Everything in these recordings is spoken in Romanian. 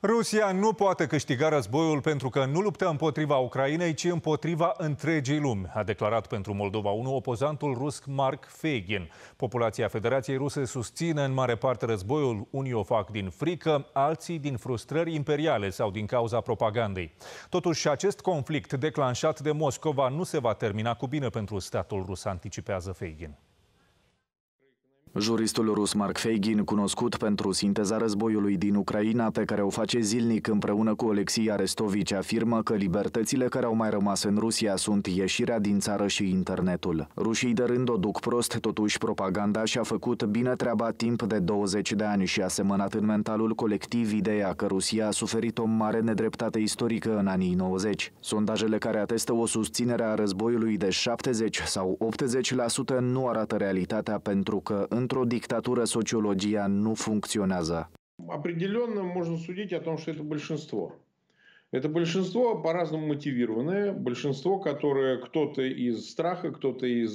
Rusia nu poate câștiga războiul pentru că nu luptă împotriva Ucrainei, ci împotriva întregii lumi, a declarat pentru Moldova 1 opozantul rus Mark Feigin. Populația Federației Ruse susține în mare parte războiul. Unii o fac din frică, alții din frustrări imperiale sau din cauza propagandei. Totuși, acest conflict declanșat de Moscova nu se va termina cu bine pentru statul rus, anticipează Feigin. Juristul rus Mark Feigin, cunoscut pentru sinteza războiului din Ucraina, pe care o face zilnic împreună cu Alexei Arestovici, afirmă că libertățile care au mai rămas în Rusia sunt ieșirea din țară și internetul. Rușii de rând o duc prost, totuși propaganda și-a făcut bine treaba timp de 20 de ani și a semănat în mentalul colectiv ideea că Rusia a suferit o mare nedreptate istorică în anii 90. Sondajele care atestă o susținere a războiului de 70 sau 80% nu arată realitatea, pentru că într-o dictatură sociologia nu funcționează. Определенно можно судить о том, что это большинство. Это большинство по-разному мотивированное, большинство, которое кто-то из страха, кто-то из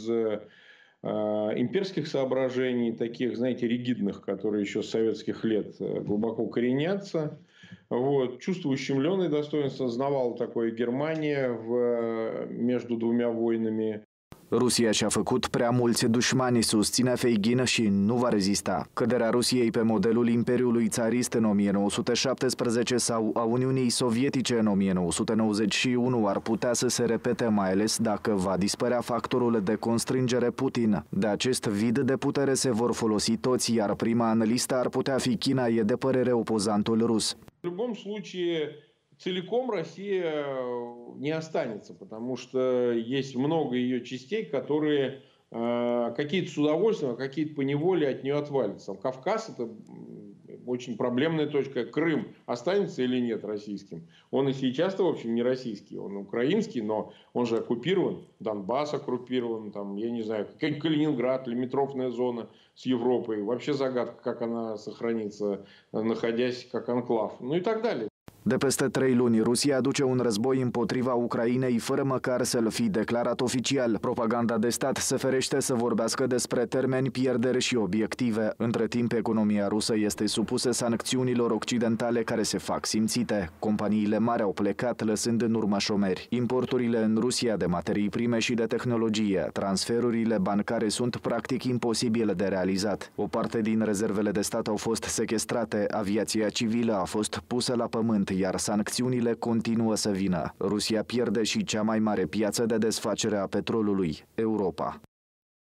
имперских соображений, таких, знаете, ригидных, которые еще с советских лет глубоко коренятся. Вот. Чувство ущемленное достоинство знавала такое Германия между двумя войнами. Rusia și-a făcut prea mulți dușmani, susține Feigin, și nu va rezista. Căderea Rusiei pe modelul Imperiului Țarist în 1917 sau a Uniunii Sovietice în 1991 ar putea să se repete, mai ales dacă va dispărea factorul de constrângere Putin. De acest vid de putere se vor folosi toți, iar prima analistă ar putea fi China, e de părere opozantul rus. В любом случае, целиком Россия не останется, потому что есть много ее частей, которые какие-то с удовольствием, а какие-то поневоле от нее отвалятся. Кавказ – это очень проблемная точка. Крым останется или нет российским? Он и сейчас-то, в общем, не российский, он украинский, но он же оккупирован. Донбасс оккупирован, там, я не знаю, Калининград, лимитрофная зона с Европой. Вообще загадка, как она сохранится, находясь как анклав. Ну и так далее. De peste 3 luni, Rusia aduce un război împotriva Ucrainei fără măcar să-l fi declarat oficial. Propaganda de stat se ferește să vorbească despre termeni, pierderi și obiective. Între timp, economia rusă este supusă sancțiunilor occidentale care se fac simțite. Companiile mari au plecat, lăsând în urmă șomeri. Importurile în Rusia de materii prime și de tehnologie, transferurile bancare sunt practic imposibile de realizat. O parte din rezervele de stat au fost sechestrate, aviația civilă a fost pusă la pământ, iar sancțiunile continuă să vină. Rusia pierde și cea mai mare piață de desfacere a petrolului, Europa.